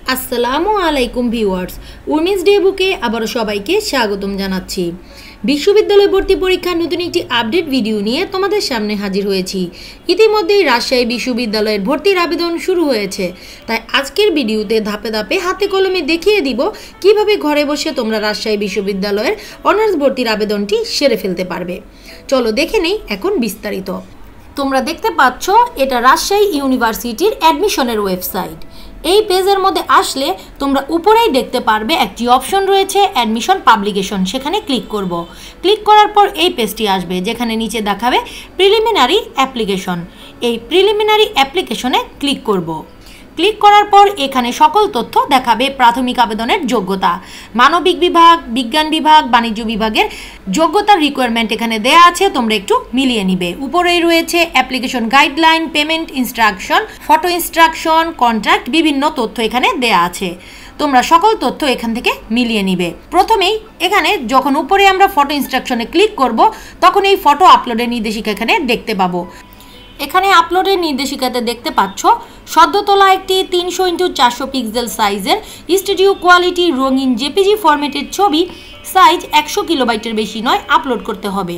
আসসালামু আলাইকুম viewers, women's day বুকে আবারও সবাইকে স্বাগতম জানাচ্ছি। বিশ্ববিদ্যালয় ভর্তি পরীক্ষার নতুন একটি আপডেট ভিডিও নিয়ে তোমাদের সামনে হাজির হয়েছি। ইতিমধ্যেই রাজশাহী বিশ্ববিদ্যালয়ের ভর্তির আবেদন শুরু হয়েছে, তাই আজকের ভিডিওতে ধাপে ধাপে হাতে কলমে দেখিয়ে দিব কিভাবে ঘরে বসে তোমরা রাজশাহী বিশ্ববিদ্যালয়ের অনার্স ভর্তির আবেদনটি সেরে ফেলতে পারবে। চলো দেখে নেই এখন বিস্তারিত। তোমরা দেখতে পাচ্ছ এটা রাজশাহী ইউনিভার্সিটির অ্যাডমিশনের ওয়েবসাইট। এই পেজের মধ্যে আসলে তোমরা উপরেই দেখতে পারবে একটি অপশন রয়েছে অ্যাডমিশন পাবলিকেশন, সেখানে ক্লিক করব। ক্লিক করার পর এই পেজটি আসবে যেখানে নিচে দেখাবে প্রিলিমিনারি অ্যাপ্লিকেশন। এই প্রিলিমিনারি অ্যাপ্লিকেশনে ক্লিক করব। ক্লিক করার পর এখানে সকল তথ্য দেখাবে। প্রাথমিক আবেদনের যোগ্যতা, মানবিক বিভাগ, বিজ্ঞান বিভাগ, বাণিজ্য বিভাগের যোগ্যতার রিকোয়ারমেন্ট এখানে দেয়া আছে, তোমরা একটু মিলিয়ে নিবে। উপরেই রয়েছে application guideline, payment instruction, photo instruction, contract, বিভিন্ন তথ্য এখানে দেয়া আছে। তোমরা সকল তথ্য এখান থেকে মিলিয়ে নিবে। প্রথমেই এখানে যখন উপরে আমরা ফটো ইনস্ট্রাকশনে ক্লিক করব তখন এই ফটো আপলোডের নির্দেশিকা এখানে দেখতে পাবো। এখানে আপলোডের নির্দেশিকাতে দেখতে পাচ্ছ সদ্য তোলা একটি 300x400 পিক্সেল সাইজের স্টুডিও কোয়ালিটি রঙিন জেপিজি ফরম্যাটের ছবি, সাইজ 100 কিলোবাইটের বেশি নয়, আপলোড করতে হবে।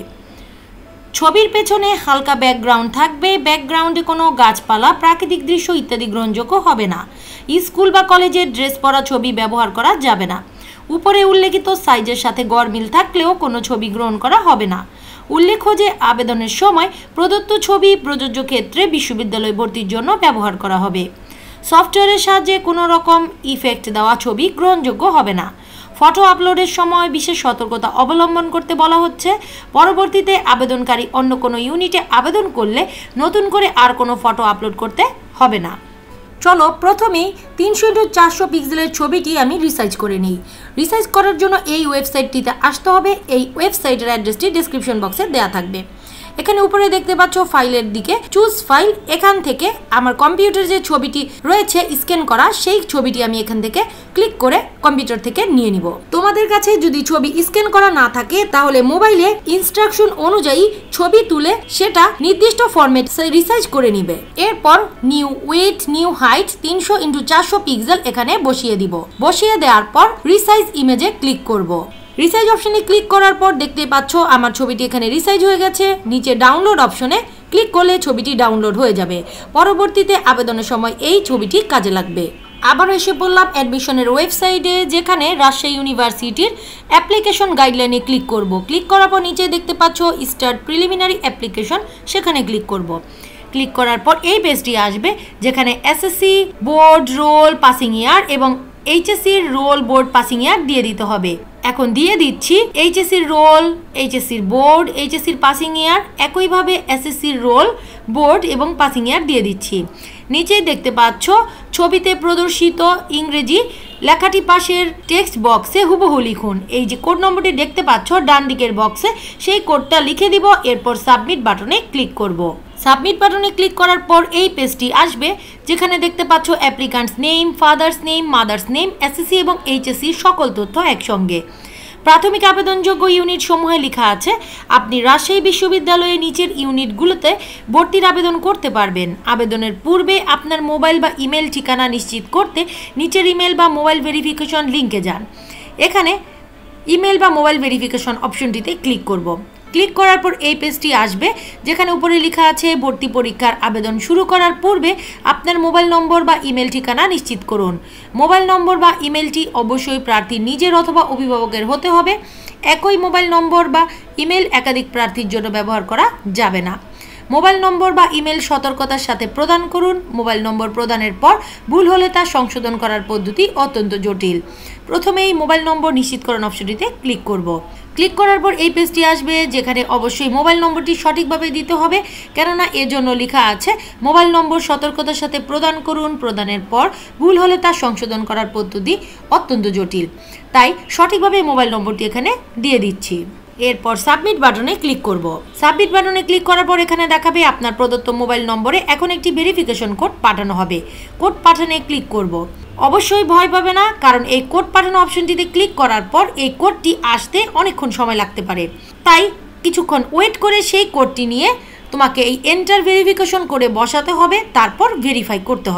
ছবির পেছনে হালকা ব্যাকগ্রাউন্ড থাকবে। ব্যাকগ্রাউন্ডে কোনো গাছপালা, প্রাকৃতিক দৃশ্য ইত্যাদি গ্রহণযোগ্য হবে না। স্কুল বা কলেজের ড্রেস পরা ছবি ব্যবহার করা যাবে না। উপরে উল্লেখিত সাইজের সাথে গড় মিল থাকলেও কোনো ছবি গ্রহণ করা হবে না। উল্লেখ্য যে আবেদনের সময় প্রদত্ত ছবি প্রযোজ্য ক্ষেত্রে বিশ্ববিদ্যালয় ভর্তির জন্য ব্যবহার করা হবে। সফটওয়্যারের সাহায্যে কোনো রকম ইফেক্ট দেওয়া ছবি গ্রহণযোগ্য হবে না। ফটো আপলোডের সময় বিশেষ সতর্কতা অবলম্বন করতে বলা হচ্ছে। পরবর্তীতে আবেদনকারী অন্য কোনো ইউনিটে আবেদন করলে নতুন করে আর কোনো ফটো আপলোড করতে হবে না। চলো প্রথমেই 300x400 পিক্সেলের ছবিটি আমি রিসাইজ করে নিই। রিসাইজ করার জন্য এই ওয়েবসাইটটিতে আসতে হবে। এই ওয়েবসাইটের অ্যাড্রেসটি ডেসক্রিপশন বক্সে দেওয়া থাকবে। এখানে উপরে দেখতে পাচ্ছ ফাইলের দিকে চুজ ফাইল, এখান থেকে আমার কম্পিউটারে যে ছবিটি রয়েছে স্ক্যান করা, সেই ছবিটি আমি এখান থেকে ক্লিক করে কম্পিউটার থেকে নিয়ে নিব। তোমাদের কাছে যদি ছবি স্ক্যান করা না থাকে তাহলে মোবাইলে ইনস্ট্রাকশন অনুযায়ী ছবি তুলে সেটা নির্দিষ্ট ফরম্যাট রিসাইজ করে নিবে। এরপর new width, new height 300x400 pixel এখানে বসিয়ে দিব। বসিয়ে দেওয়ার পর রিসাইজ ইমেজে ক্লিক করব। রিসাইজ অপশনে ক্লিক করার পর দেখতে পাচ্ছ আমার ছবিটি এখানে রিসাইজ হয়ে গেছে। নিচে ডাউনলোড অপশনে ক্লিক করলে ছবিটি ডাউনলোড হয়ে যাবে। পরবর্তীতে আবেদনের সময় এই ছবিটি কাজে লাগবে। আবার এসে বললাম অ্যাডমিশনের ওয়েবসাইটে, যেখানে রাজশাহী ইউনিভার্সিটির অ্যাপ্লিকেশন গাইডলাইনে ক্লিক করব। ক্লিক করার পর নিচে দেখতে পাচ্ছ স্টার্ট প্রিলিমিনারি অ্যাপ্লিকেশন, সেখানে ক্লিক করব। ক্লিক করার পর এই পেজটি আসবে যেখানে SSC board roll passing year এবং এইচএসসির রোল বোর্ড পাসিং ইয়ার দিয়ে দিতে হবে। এখন দিয়ে দিচ্ছি এইচএসসির রোল, এইচএসসির বোর্ড, এইচএসসির পাসিং ইয়ার, একইভাবে এসএসসির রোল বোর্ড এবং পাসিং ইয়ার দিয়ে দিচ্ছি। নিচেই দেখতে পাচ্ছ ছবিতে প্রদর্শিত ইংরেজি লেখাটি পাশের টেক্সট বক্সে হুবহু লিখুন। এই যে কোড নম্বরটি দেখতে পাচ্ছ ডান দিকের বক্সে, সেই কোডটা লিখে দিব। এরপর সাবমিট বাটনে ক্লিক করব। সাবমিট বাটনে ক্লিক করার পর এই পেজটি আসবে যেখানে দেখতে পাচ্ছ applicant's name, father's name, mother's name, SSC এবং এইচএসসি সকল তথ্য একসঙ্গে। প্রাথমিক আবেদনযোগ্য ইউনিট সমূহে লেখা আছে। আপনি রাজশাহী বিশ্ববিদ্যালয়ের নিচের ইউনিটগুলোতে ভর্তির আবেদন করতে পারবেন। আবেদনের পূর্বে আপনার মোবাইল বা ইমেল ঠিকানা নিশ্চিত করতে নিচের ইমেল বা মোবাইল ভেরিফিকেশন লিঙ্কে যান। এখানে ইমেল বা মোবাইল ভেরিফিকেশন অপশনটিতে ক্লিক করব। ক্লিক করার পর এই পেজটি আসবে যেখানে উপরে লেখা আছে ভর্তি পরীক্ষার আবেদন শুরু করার পূর্বে আপনার মোবাইল নম্বর বা ইমেল ঠিকানা নিশ্চিত করুন। মোবাইল নম্বর বা ইমেলটি অবশ্যই প্রার্থীর নিজের অথবা অভিভাবকের হতে হবে। একই মোবাইল নম্বর বা ইমেল একাধিক প্রার্থীর জন্য ব্যবহার করা যাবে না। মোবাইল নম্বর বা ইমেল সতর্কতার সাথে প্রদান করুন। মোবাইল নম্বর প্রদানের পর ভুল হলে তা সংশোধন করার পদ্ধতি অত্যন্ত জটিল। প্রথমেই মোবাইল নম্বর নিশ্চিতকরণ অপশনটিতে ক্লিক করব। ক্লিক করার পর এই পেজটি আসবে যেখানে অবশ্যই মোবাইল নম্বরটি সঠিকভাবে দিতে হবে, কেননা এর জন্য লেখা আছে মোবাইল নম্বর সতর্কতার সাথে প্রদান করুন। প্রদানের পর ভুল হলে তা সংশোধন করার পদ্ধতি অত্যন্ত জটিল, তাই সঠিকভাবে মোবাইল নম্বরটি এখানে দিয়ে দিচ্ছি। এরপর সাবমিট বাটনে ক্লিক করব। সাবমিট বাটনে ক্লিক করার পর এখানে দেখাবে আপনার প্রদত্ত মোবাইল নম্বরে এখন একটি ভেরিফিকেশন কোড পাঠানো হবে। কোড পাঠানে ক্লিক করব। অবশ্যই ভয় পাবে না, কারণ এই কোড পাঠানো অপশনটিতে ক্লিক করার পর এই কোডটি আসতে অনেকক্ষণ সময় লাগতে পারে। তাই কিছুক্ষণ ওয়েট করে সেই কোডটি নিয়ে তোমাকে এই এন্টার ভেরিফিকেশন করে বসাতে হবে, তারপর ভেরিফাই করতে হবে।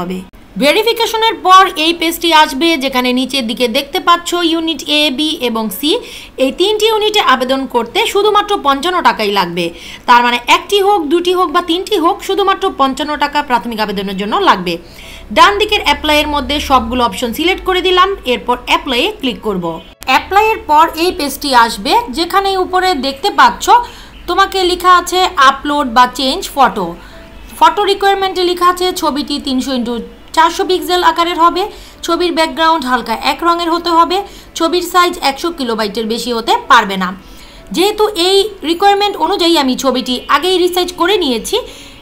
ভেরিফিকেশনের পর এই পেজটি আসবে, যেখানে নিচের দিকে দেখতে পাচ্ছ ইউনিট এ, বি এবং সি, এই 3টি ইউনিটে আবেদন করতে শুধুমাত্র 55 টাকাই লাগবে। তার মানে একটি হোক, দুটি হোক বা 3টি হোক, শুধুমাত্র 55 টাকা প্রাথমিক আবেদনের জন্য লাগবে। ডান দিকের অ্যাপ্লাইয়ের মধ্যে সবগুলো অপশন সিলেক্ট করে দিলাম, এরপর অ্যাপ্লাইয়ে ক্লিক করব। অ্যাপ্লাইয়ের পর এই পেজটি আসবে, যেখানে উপরে দেখতে পাচ্ছ তোমাকে লেখা আছে আপলোড বা চেঞ্জ ফটো। ফটো রিকোয়ারমেন্টে লেখা আছে ছবিটি 300x400 পিক্সেল আকারের হবে, ছবির ব্যাকগ্রাউন্ড হালকা এক রঙের হতে হবে, ছবির সাইজ 100 কিলোবাইটের বেশি হতে পারবে না। যেহেতু এই রিকোয়ারমেন্ট অনুযায়ী আমি ছবিটি আগেই রিসার্চ করে নিয়েছি,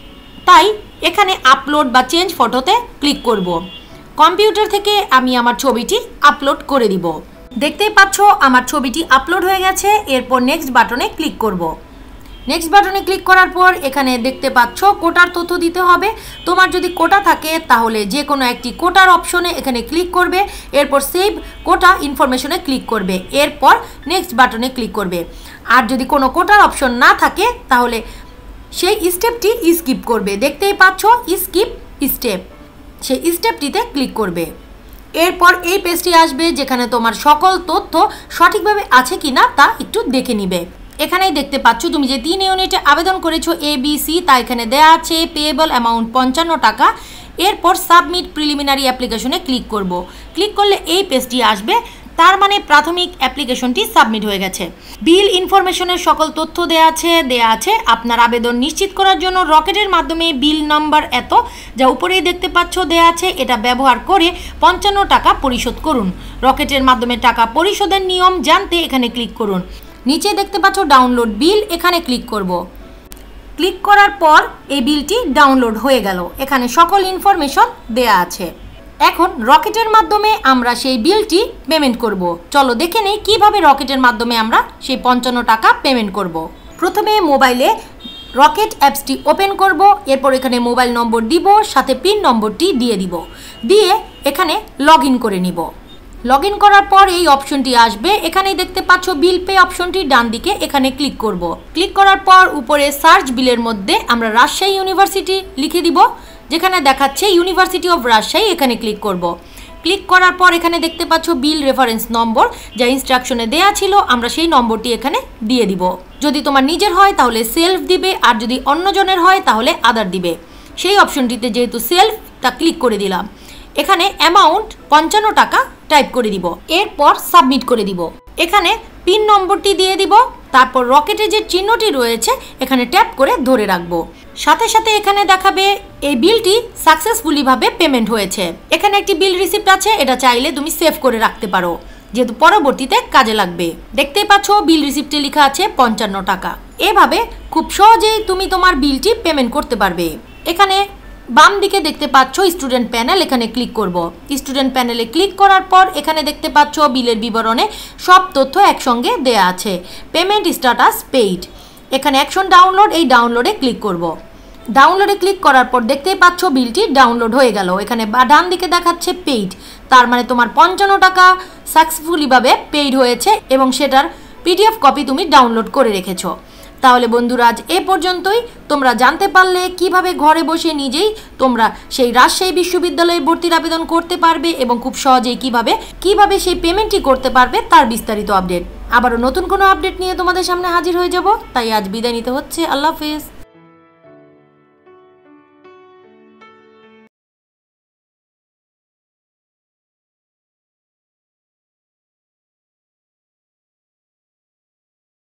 তাই এখানে আপলোড বা চেঞ্জ ফটোতে ক্লিক করব। কম্পিউটার থেকে আমি আমার ছবিটি আপলোড করে দিব। দেখতেই পাচ্ছ আমার ছবিটি আপলোড হয়ে গেছে। এরপর নেক্সট বাটনে ক্লিক করব। নেক্সট বাটনে ক্লিক করার পর এখানে দেখতে পাচ্ছ কোটার তথ্য দিতে হবে। তোমার যদি কোটা থাকে তাহলে যে কোনো একটি কোটার অপশনে এখানে ক্লিক করবে, এরপর সেভ কোটা ইনফরমেশনে ক্লিক করবে, এরপর নেক্সট বাটনে ক্লিক করবে। আর যদি কোনো কোটার অপশন না থাকে তাহলে সেই স্টেপটি স্কিপ করবে। দেখতেই পাচ্ছ স্কিপ স্টেপ, সেই স্টেপটিতে ক্লিক করবে। এরপর এই পেজটি আসবে, যেখানে তোমার সকল তথ্য সঠিকভাবে আছে কিনা তা একটু দেখে নিবে। এখানেই দেখতে পাচ্ছ তুমি যে 3 ইউনিটে আবেদন করেছো এ, বি, সি, তা এখানে দেয়া আছে। পেয়েবল অ্যামাউন্ট 55 টাকা। এরপর সাবমিট প্রিলিমিনারি অ্যাপ্লিকেশনে ক্লিক করব। ক্লিক করলে এই পেজটি আসবে, তার মানে প্রাথমিক অ্যাপ্লিকেশনটি সাবমিট হয়ে গেছে। বিল ইনফরমেশনের সকল তথ্য দেয়া আছে। আপনার আবেদন নিশ্চিত করার জন্য রকেটের মাধ্যমে বিল নাম্বার এত, যা উপরেই দেখতে পাচ্ছ দেয়া আছে, এটা ব্যবহার করে 55 টাকা পরিশোধ করুন। রকেটের মাধ্যমে টাকা পরিশোধের নিয়ম জানতে এখানে ক্লিক করুন। নিচে দেখতে পাচ্ছ ডাউনলোড বিল, এখানে ক্লিক করব। ক্লিক করার পর এই বিলটি ডাউনলোড হয়ে গেল। এখানে সকল ইনফরমেশন দেয়া আছে। এখন রকেটের মাধ্যমে আমরা সেই বিলটি পেমেন্ট করব। চলো দেখে নেই কিভাবে রকেটের মাধ্যমে আমরা সেই 55 টাকা পেমেন্ট করব। প্রথমে মোবাইলে রকেট অ্যাপসটি ওপেন করব, এরপর এখানে মোবাইল নম্বর দিব, সাথে পিন নম্বরটি দিয়ে দিব, দিয়ে এখানে লগ ইন করে নিব। লগ ইন করার পর এই অপশনটি আসবে, এখানেই দেখতে পাচ্ছ বিল পে অপশনটি ডান দিকে, এখানে ক্লিক করব। ক্লিক করার পর উপরে সার্চ বিলের মধ্যে আমরা রাজশাহী ইউনিভার্সিটি লিখে দিব, যেখানে দেখাচ্ছে ইউনিভার্সিটি অফ রাজশাহী, এখানে ক্লিক করব। ক্লিক করার পর এখানে দেখতে পাচ্ছ বিল রেফারেন্স নম্বর, যা ইনস্ট্রাকশনে দেয়া ছিল, আমরা সেই নম্বরটি এখানে দিয়ে দিব। যদি তোমার নিজের হয় তাহলে সেলফ দিবে, আর যদি অন্যজনের হয় তাহলে আদার দিবে। সেই অপশনটিতে যেহেতু সেলফ, তা ক্লিক করে দিলাম। এখানে অ্যামাউন্ট 55 টাকা টাইপ করে দিব, এরপর সাবমিট করে দিব। এখানে পিন নম্বরটি দিয়ে দিব, তারপর রকেটে যে চিহ্নটি রয়েছে এখানে ট্যাপ করে ধরে রাখবো। সাথে সাথে এখানে দেখাবে এই বিলটি সাকসেসফুলি ভাবে পেমেন্ট হয়েছে। এখানে একটি বিল রিসিপ্ট আছে, এটা চাইলে তুমি সেভ করে রাখতে পারো, যেহেতু পরবর্তীতে কাজে লাগবে। দেখতেই পাচ্ছ বিল রিসিপ্টে লেখা আছে 55 টাকা। এভাবে খুব সহজেই তুমি তোমার বিলটি পেমেন্ট করতে পারবে। এখানে বাম দিকে দেখতে পাচ্ছ স্টুডেন্ট প্যানেল, এখানে ক্লিক করব। স্টুডেন্ট প্যানেলে ক্লিক করার পর এখানে দেখতে পাচ্ছ বিলের বিবরণে সব তথ্য একসঙ্গে দেয়া আছে। পেমেন্ট স্ট্যাটাস পেইড, এখানে অ্যাকশন ডাউনলোড, এই ডাউনলোডে ক্লিক করব। ডাউনলোডে ক্লিক করার পর দেখতেই পাচ্ছ বিলটি ডাউনলোড হয়ে গেল। এখানে ডান দিকে দেখাচ্ছে পেইড, তার মানে তোমার 55 টাকা সাকসেসফুলিভাবে পেইড হয়েছে এবং সেটার পিডিএফ কপি তুমি ডাউনলোড করে রেখেছো। তাহলে বন্ধুরা আজ এ পর্যন্তই। তোমরা জানতে পারলে কিভাবে ঘরে বসে নিজেই তোমরা সেই রাজশাহী বিশ্ববিদ্যালয়ে ভর্তির আবেদন করতে পারবে এবং খুব সহজেই কিভাবে সেই পেমেন্টটি করতে পারবে তার বিস্তারিত আপডেট। আবারও নতুন কোনো আপডেট নিয়ে তোমাদের সামনে হাজির হয়ে যাব, তাই আজ বিদায় নিতে হচ্ছে। আল্লাহ হাফেজ।